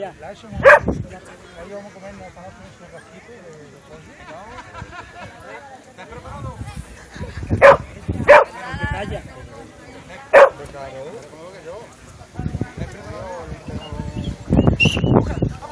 Ya. Ahí vamos a comer esta noche un rasquito de pollo. ¿Estás preparado? Vaya. Claro, yo. ¿Estás preparado?